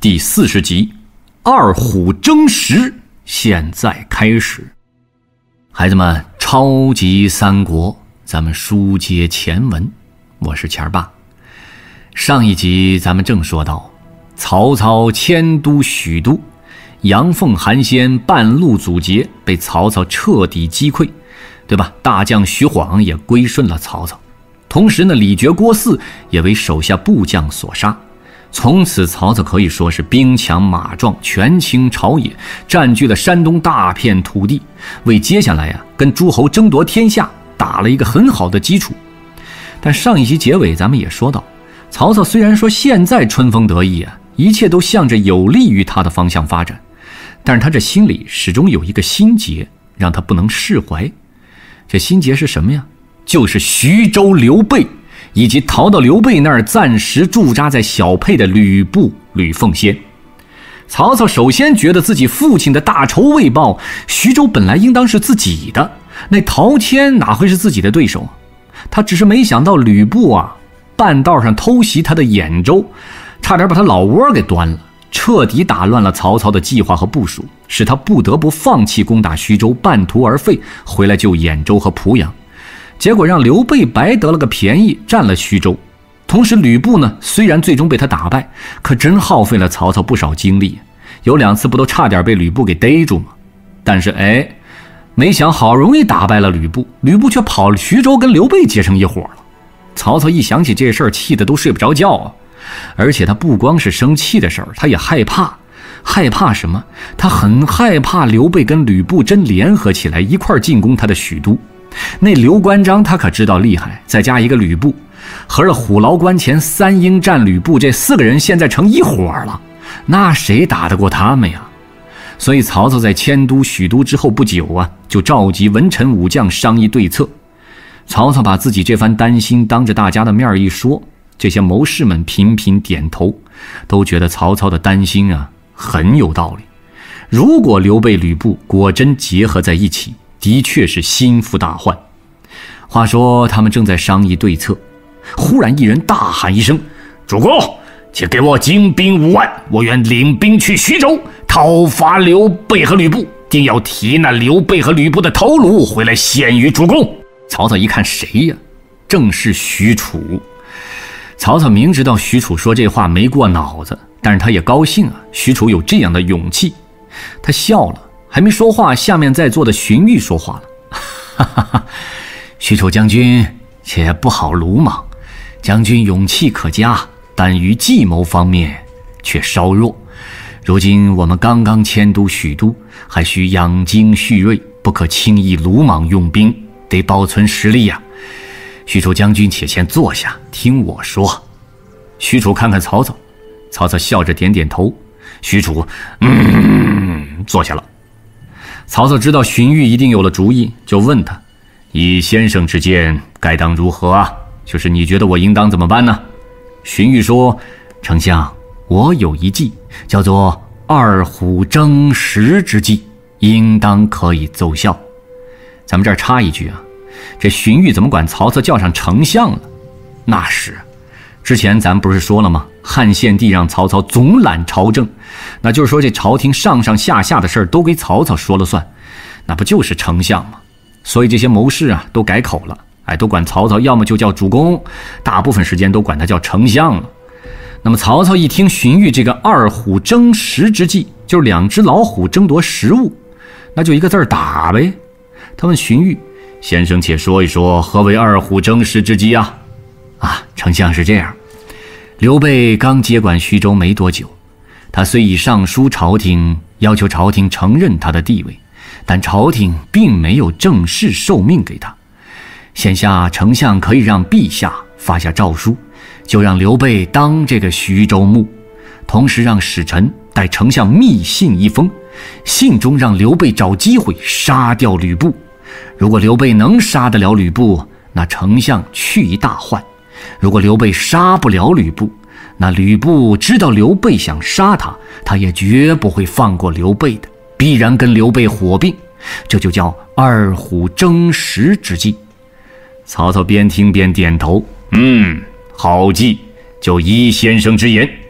第40集，二虎争食，现在开始。孩子们，超级三国，咱们书接前文，我是钱儿爸。上一集咱们正说到，曹操迁都许都，阳奉韩先半路阻截，被曹操彻底击溃，对吧？大将徐晃也归顺了曹操，同时呢，李傕、郭汜也为手下部将所杀。从此曹操可以说是兵强马壮，权倾朝野，占据了山东大片土地，为接下来跟诸侯争夺天下打了一个很好的基础。但上一集结尾咱们也说到，曹操虽然说现在春风得意一切都向着有利于他的方向发展，但是他这心里始终有一个心结，让他不能释怀。这心结是什么呀？就是徐州刘备，以及逃到刘备那儿暂时驻扎在小沛的吕布吕奉先。曹操首先觉得自己父亲的大仇未报，徐州本来应当是自己的，那陶谦哪会是自己的对手？他只是没想到吕布半道上偷袭他的兖州，差点把他老窝给端了，彻底打乱了曹操的计划和部署，使他不得不放弃攻打徐州，半途而废，回来救兖州和濮阳。结果让刘备白得了个便宜，占了徐州。同时吕布呢，虽然最终被他打败，可真耗费了曹操不少精力，有2次不都差点被吕布给逮住吗？但是没想好容易打败了吕布，吕布却跑了徐州跟刘备结成一伙了。曹操一想起这事儿，气得都睡不着觉而且他不光是生气的事儿，他也害怕。害怕什么？他很害怕刘备跟吕布真联合起来一块进攻他的许都。那刘关张他可知道厉害，再加一个吕布，合着虎牢关前3英战吕布，这4个人现在成一伙了，那谁打得过他们呀？所以曹操在迁都许都之后不久就召集文臣武将商议对策。曹操把自己这番担心当着大家的面一说，这些谋士们频频点头，都觉得曹操的担心很有道理。如果刘备吕布果真结合在一起，的确是心腹大患。话说他们正在商议对策，忽然一人大喊一声：“主公，且给我精兵5万，我愿领兵去徐州讨伐刘备和吕布，定要提那刘备和吕布的头颅回来献于主公。”曹操一看谁呀？正是许褚。曹操明知道许褚说这话没过脑子，但是他也高兴许褚有这样的勇气。他笑了，还没说话，下面在座的荀彧说话了：“许褚将军且不好鲁莽，将军勇气可嘉，但于计谋方面却稍弱。如今我们刚刚迁都许都，还需养精蓄锐，不可轻易鲁莽用兵，得保存实力许褚将军且先坐下，听我说。”许褚看看曹操，曹操笑着点点头。许褚坐下了。曹操知道荀彧一定有了主意，就问他：“以先生之见，该当如何就是你觉得我应当怎么办呢？”荀彧说：“丞相，我有一计，叫做二虎争食之计，应当可以奏效。”咱们这儿插一句这荀彧怎么管曹操叫上丞相了？那是之前咱们不是说了吗？汉献帝让曹操总揽朝政，那就是说这朝廷上上下下的事儿都归曹操说了算，那不就是丞相吗？所以这些谋士都改口了，都管曹操要么就叫主公，大部分时间都管他叫丞相了。那么曹操一听荀彧这个二虎争食之计，就是2只老虎争夺食物，那就一个字儿打呗。他问荀彧：“先生且说一说，何为二虎争食之计丞相是这样，刘备刚接管徐州没多久，他虽已上书朝廷，要求朝廷承认他的地位，但朝廷并没有正式受命给他。现下丞相可以让陛下发下诏书，就让刘备当这个徐州牧，同时让使臣带丞相密信一封，信中让刘备找机会杀掉吕布。如果刘备能杀得了吕布，那丞相去一大患；如果刘备杀不了吕布，那吕布知道刘备想杀他，他也绝不会放过刘备的，必然跟刘备火并。这就叫二虎争食之计。”曹操边听边点头：“好计，就依先生之言。”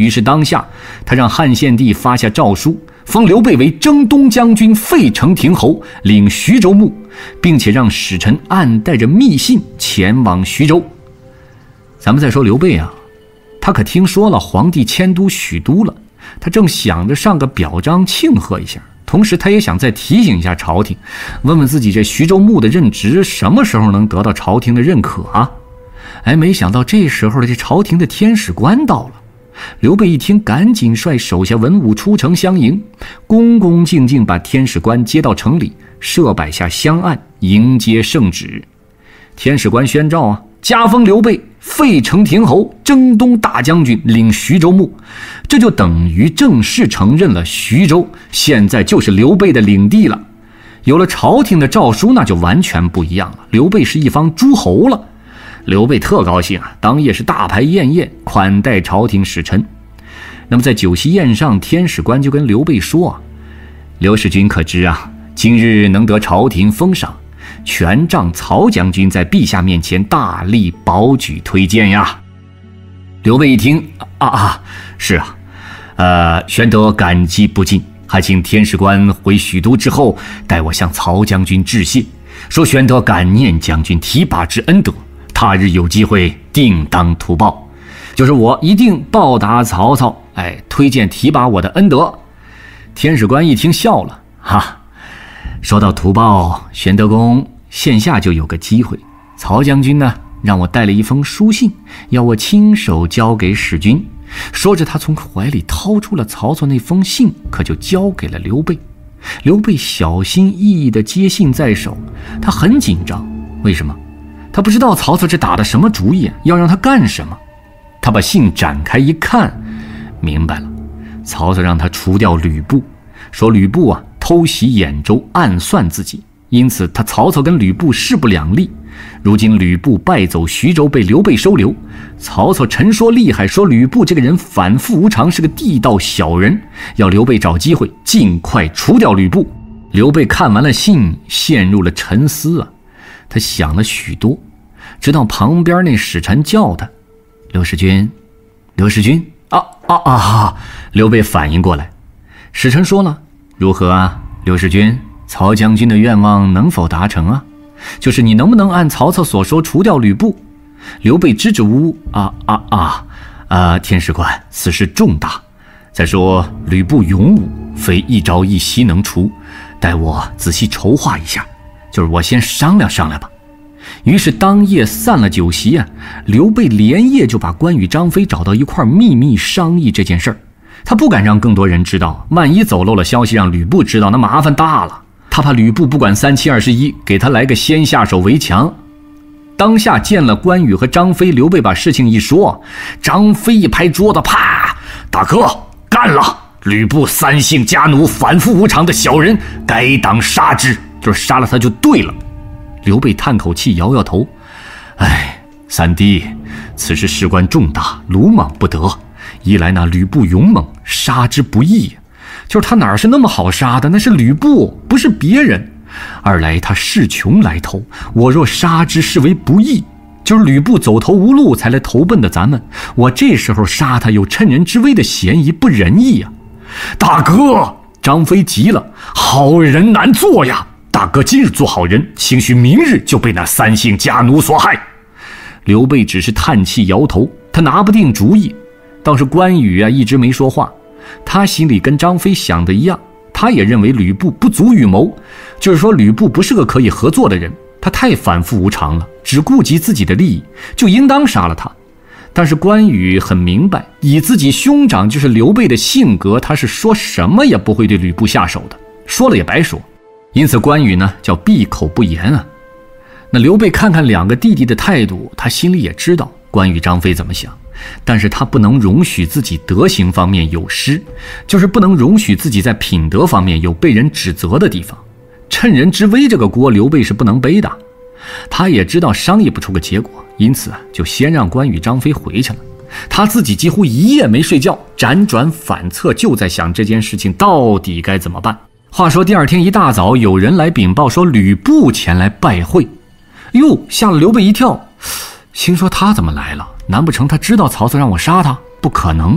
于是当下他让汉献帝发下诏书，封刘备为征东将军、费城亭侯，领徐州牧，并且让使臣暗带着密信前往徐州。咱们再说刘备啊，他可听说了皇帝迁都许都了，他正想着上个表彰庆贺一下，同时他也想再提醒一下朝廷，问问自己这徐州牧的任职什么时候能得到朝廷的认可啊。没想到这时候的这朝廷的天使官到了。刘备一听，赶紧率手下文武出城相迎，恭恭敬敬把天使官接到城里，设摆下香案迎接圣旨。天使官宣召啊，加封刘备费城亭侯、征东大将军，领徐州牧，这就等于正式承认了徐州现在就是刘备的领地了。有了朝廷的诏书，那就完全不一样了，刘备是一方诸侯了。刘备特高兴啊，当夜是大排宴宴，款待朝廷使臣。那么在酒席宴上，天使官就跟刘备说啊，刘使君可知啊，今日能得朝廷封赏，权杖曹将军在陛下面前大力保举推荐呀。刘备一听，是啊，玄德感激不尽，还请天使官回许都之后，代我向曹将军致谢，说玄德感念将军提拔之恩德，他日有机会定当图报，就是我一定报答曹操，推荐提拔我的恩德。天使官一听笑了，说到图报，玄德公线下就有个机会。曹将军呢，让我带了一封书信，要我亲手交给使君。说着，他从怀里掏出了曹操那封信，可就交给了刘备。刘备小心翼翼地接信在手，他很紧张，为什么？他不知道曹操这打的什么主意，要让他干什么。他把信展开一看，明白了，曹操让他除掉吕布，说吕布偷袭兖州，暗算自己，因此他曹操跟吕布势不两立。如今吕布败走徐州，被刘备收留，曹操陈说厉害，说吕布这个人反复无常，是个地道小人，要刘备找机会尽快除掉吕布。刘备看完了信，陷入了沉思他想了许多，直到旁边那使臣叫他，刘使君，刘使君刘备反应过来，使臣说了，如何啊，刘使君，曹将军的愿望能否达成啊？就是你能不能按曹操所说除掉吕布？刘备支支吾吾，天使官，此事重大。再说吕布勇武，非一朝一夕能除，待我仔细筹划一下，就是我先商量商量吧。于是当夜散了酒席刘备连夜就把关羽、张飞找到一块秘密商议这件事儿。他不敢让更多人知道，万一走漏了消息让吕布知道，那麻烦大了。他怕吕布不管3721，给他来个先下手为强。当下见了关羽和张飞，刘备把事情一说，张飞一拍桌子，啪，大哥干了！吕布三姓家奴，反复无常的小人，该当杀之，就是杀了他就对了。刘备叹口气，摇摇头，三弟，此事事关重大，鲁莽不得。一来那吕布勇猛，杀之不易，就是他哪是那么好杀的，那是吕布，不是别人。二来他势穷来投，我若杀之视为不义，就是吕布走投无路才来投奔的咱们，我这时候杀他有趁人之危的嫌疑，不仁义大哥，张飞急了，好人难做呀！大哥今日做好人，兴许明日就被那三姓家奴所害。刘备只是叹气摇头，他拿不定主意。倒是关羽一直没说话，他心里跟张飞想的一样，他也认为吕布不足与谋，就是说吕布不是个可以合作的人，他太反复无常了，只顾及自己的利益，就应当杀了他。但是关羽很明白，以自己兄长就是刘备的性格，他是说什么也不会对吕布下手的，说了也白说。因此关羽呢叫闭口不言那刘备看看两个弟弟的态度，他心里也知道关羽、张飞怎么想，但是他不能容许自己德行方面有失，就是不能容许自己在品德方面有被人指责的地方。趁人之危这个锅刘备是不能背的，他也知道商议不出个结果，因此就先让关羽、张飞回去了。他自己几乎一夜没睡觉，辗转反侧，就在想这件事情到底该怎么办。话说第二天一大早，有人来禀报说吕布前来拜会。吓了刘备一跳，心说他怎么来了？难不成他知道曹操让我杀他？不可能。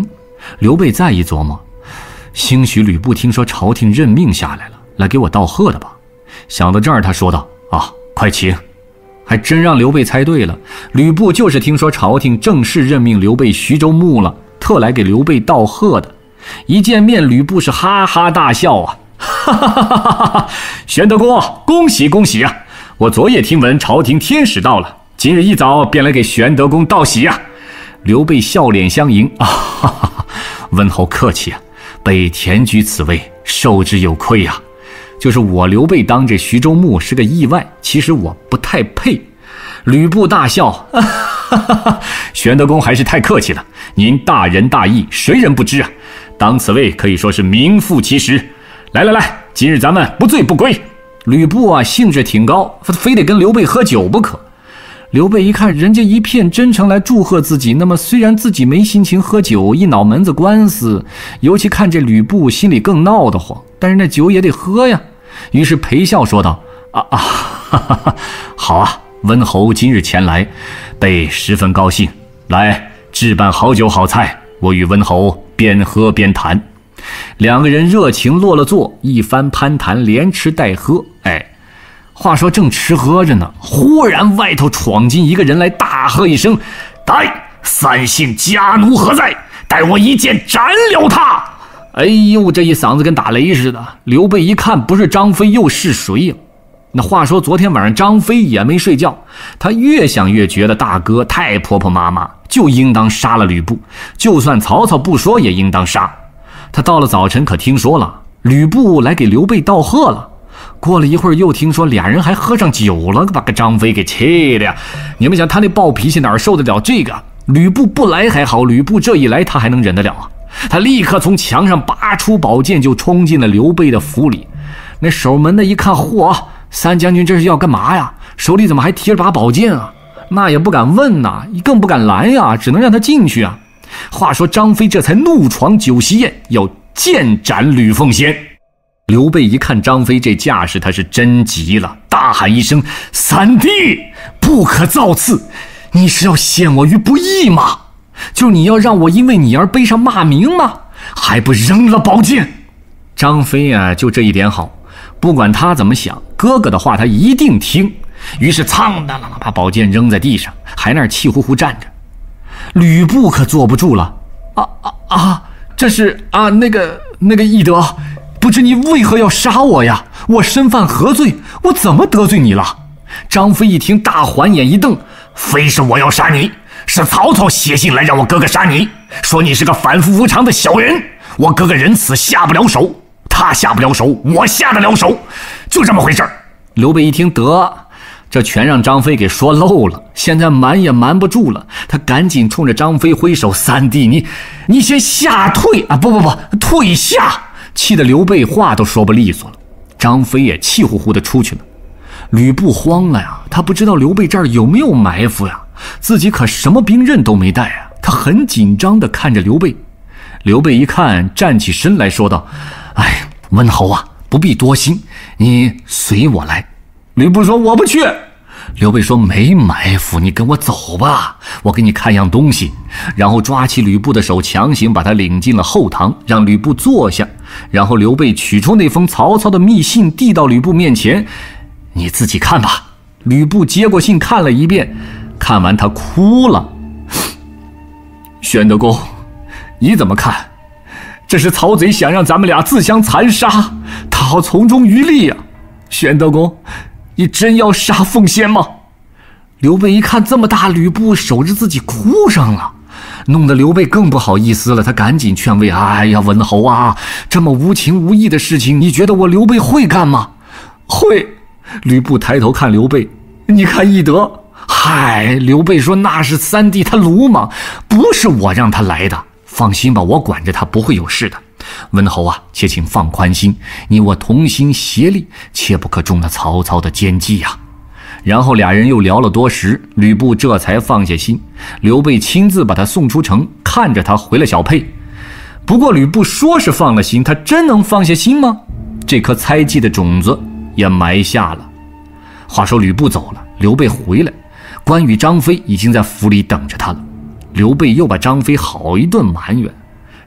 刘备再一琢磨，兴许吕布听说朝廷任命下来了，来给我道贺的吧。想到这儿，他说道：啊，快请。还真让刘备猜对了，吕布就是听说朝廷正式任命刘备徐州牧了，特来给刘备道贺的。一见面，吕布是哈哈大笑啊，哈哈哈哈哈哈！玄德公，恭喜恭喜啊！我昨夜听闻朝廷天使到了，今日一早便来给玄德公道喜啊！刘备笑脸相迎啊，哈哈哈！温侯客气啊，备田居此位，受之有愧啊。就是我刘备当这徐州牧是个意外，其实我不太配。吕布大笑，哈哈哈！玄德公还是太客气了，您大仁大义，谁人不知啊？当此位可以说是名副其实。来来来，今日咱们不醉不归。吕布啊，兴致挺高，非得跟刘备喝酒不可。刘备一看人家一片真诚来祝贺自己，那么虽然自己没心情喝酒，一脑门子官司，尤其看这吕布心里更闹得慌，但是那酒也得喝呀。于是陪笑说道：哈哈，好啊，温侯今日前来，备十分高兴。来，置办好酒好菜，我与温侯边喝边谈。两个人热情落了座，一番攀谈，连吃带喝。话说正吃喝着呢，忽然外头闯进一个人来，大喝一声：待三姓家奴何在？待我一剑斩了他！哎呦，这一嗓子跟打雷似的。刘备一看不是张飞又是谁呀？那话说昨天晚上张飞也没睡觉，他越想越觉得大哥太婆婆妈妈，就应当杀了吕布，就算曹操不说也应当杀。他到了早晨可听说了吕布来给刘备道贺了，过了一会儿又听说俩人还喝上酒了，把个张飞给气的呀。你们想他那暴脾气哪受得了这个？吕布不来还好，吕布这一来他还能忍得了啊？他立刻从墙上拔出宝剑，就冲进了刘备的府里。那守门的一看，嚯，三将军这是要干嘛呀？手里怎么还提着把宝剑啊？那也不敢问呐，更不敢拦呀，只能让他进去啊。话说张飞这才怒闯酒席宴，要剑斩吕奉先。刘备一看张飞这架势，他是真急了，大喊一声：三弟，不可造次，你是要陷我于不义吗？就你要让我因为你而背上骂名吗？还不扔了宝剑！张飞啊，就这一点好，不管他怎么想，哥哥的话他一定听。于是苍当啷把宝剑扔在地上，还那儿气呼呼站着。吕布可坐不住了，这是啊，那个翼德，不知你为何要杀我呀？我身犯何罪？我怎么得罪你了？张飞一听，大环眼一瞪：非是我要杀你，是曹操写信来让我哥哥杀你，说你是个反复无常的小人，我哥哥仁慈下不了手，他下不了手，我下得了手，就这么回事儿。刘备一听，得，这全让张飞给说漏了，现在瞒也瞒不住了，他赶紧冲着张飞挥手：三弟，你先下退啊！不，退下！气得刘备话都说不利索了。张飞也气呼呼的出去了。吕布慌了呀，他不知道刘备这儿有没有埋伏呀，自己可什么兵刃都没带啊，他很紧张地看着刘备。刘备一看，站起身来说道：温侯啊，不必多心，你随我来。吕布说：我不去。刘备说：没埋伏，你跟我走吧，我给你看样东西。然后抓起吕布的手，强行把他领进了后堂，让吕布坐下。然后刘备取出那封曹操的密信，递到吕布面前：你自己看吧。吕布接过信看了一遍，看完他哭了：玄德公，你怎么看？这是曹贼想让咱们俩自相残杀，他好从中渔利啊。玄德公，你真要杀奉先吗？刘备一看这么大，吕布守着自己哭上了，弄得刘备更不好意思了，他赶紧劝慰：温侯啊，这么无情无义的事情，你觉得我刘备会干吗？会。吕布抬头看刘备：你看翼德。刘备说：那是三弟他鲁莽，不是我让他来的，放心吧，我管着他不会有事的。温侯啊，且请放宽心，你我同心协力，切不可中了曹操的奸计呀。然后俩人又聊了多时，吕布这才放下心。刘备亲自把他送出城，看着他回了小沛。不过吕布说是放了心，他真能放下心吗？这颗猜忌的种子也埋下了。话说吕布走了，刘备回来，关羽、张飞已经在府里等着他了。刘备又把张飞好一顿埋怨。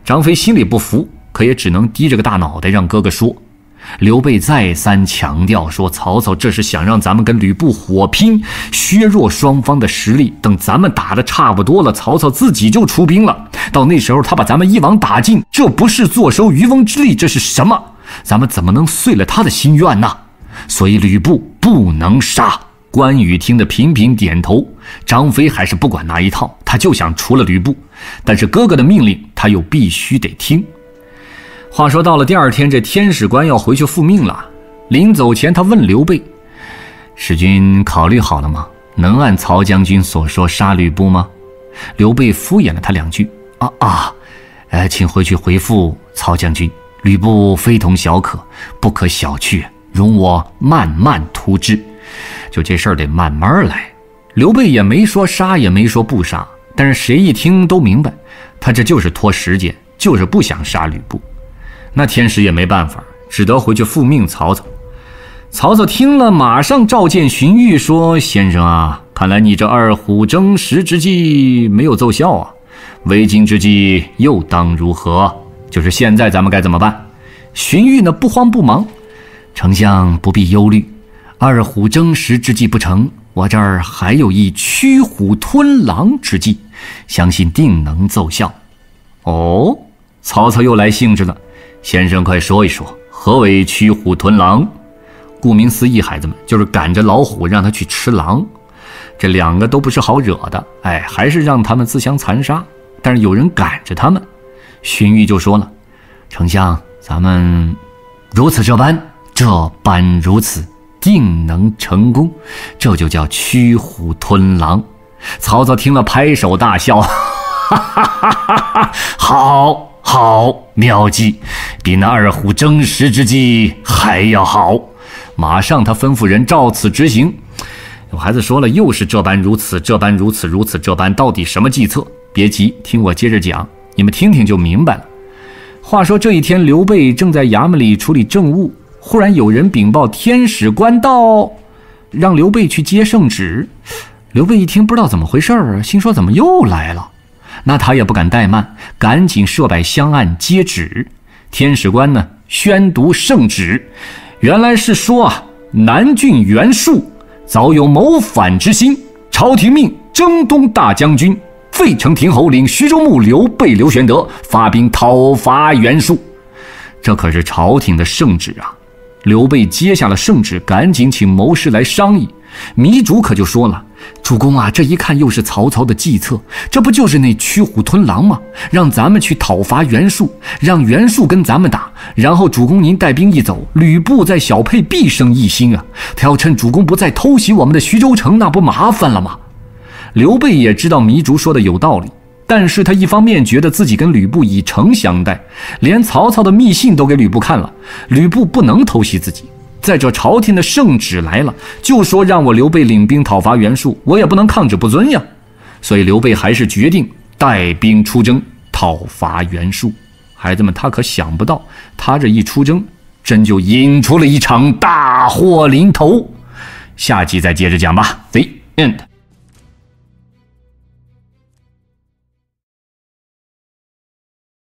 张飞心里不服，可也只能低着个大脑袋让哥哥说。刘备再三强调说，曹操这是想让咱们跟吕布火拼，削弱双方的实力，等咱们打得差不多了，曹操自己就出兵了，到那时候他把咱们一网打尽，这不是坐收渔翁之利，这是什么？咱们怎么能遂了他的心愿呢？所以吕布不能杀。关羽听得频频点头，张飞还是不管那一套，他就想除了吕布，但是哥哥的命令他又必须得听。话说到了第二天，这天使官要回去复命了。临走前，他问刘备：“使君考虑好了吗？能按曹将军所说杀吕布吗？”刘备敷衍了他2句：“请回去回复曹将军，吕布非同小可，不可小觑，容我慢慢图之。就这事儿得慢慢来。”刘备也没说杀，也没说不杀，但是谁一听都明白，他这就是拖时间，就是不想杀吕布。那天使也没办法，只得回去复命曹操。曹操听了，马上召见荀彧说：“先生啊，看来你这2虎争食之计没有奏效啊，为今之计又当如何？就是现在咱们该怎么办？”荀彧呢不慌不忙：“丞相不必忧虑，2虎争食之计不成，我这儿还有一驱虎吞狼之计，相信定能奏效。”哦，曹操又来兴致了。先生快说一说，何为驱虎吞狼？顾名思义，孩子们，就是赶着老虎让他去吃狼。这2个都不是好惹的，还是让他们自相残杀。但是有人赶着他们，荀彧就说了：“丞相，咱们如此这般如此，定能成功，这就叫驱虎吞狼。”曹操听了拍手大笑，哈哈哈哈哈！好，妙计，比那2虎争食之计还要好。马上他吩咐人照此执行。有孩子说了，又是这般如此，这般如此，如此这般，到底什么计策？别急，听我接着讲，你们听听就明白了。话说这一天，刘备正在衙门里处理政务，忽然有人禀报天使官到，让刘备去接圣旨。刘备一听不知道怎么回事，心说怎么又来了？那他也不敢怠慢，赶紧设摆香案接旨。天使官呢宣读圣旨，原来是说南郡袁术早有谋反之心，朝廷命征东大将军费城亭侯领徐州牧刘备刘玄德发兵讨伐袁术。这可是朝廷的圣旨啊！刘备接下了圣旨，赶紧请谋士来商议。糜竺可就说了：“主公啊，这一看又是曹操的计策，这不就是那驱虎吞狼吗？让咱们去讨伐袁术，让袁术跟咱们打，然后主公您带兵一走，吕布在小沛必生异心啊！他要趁主公不在偷袭我们的徐州城，那不麻烦了吗？”刘备也知道糜竺说的有道理，但是他一方面觉得自己跟吕布以诚相待，连曹操的密信都给吕布看了，吕布不能偷袭自己。再者朝廷的圣旨来了，就说让我刘备领兵讨伐袁术，我也不能抗旨不遵呀。所以刘备还是决定带兵出征讨伐袁术。孩子们，他可想不到，他这一出征，真就引出了一场大祸临头。下集再接着讲吧。The end。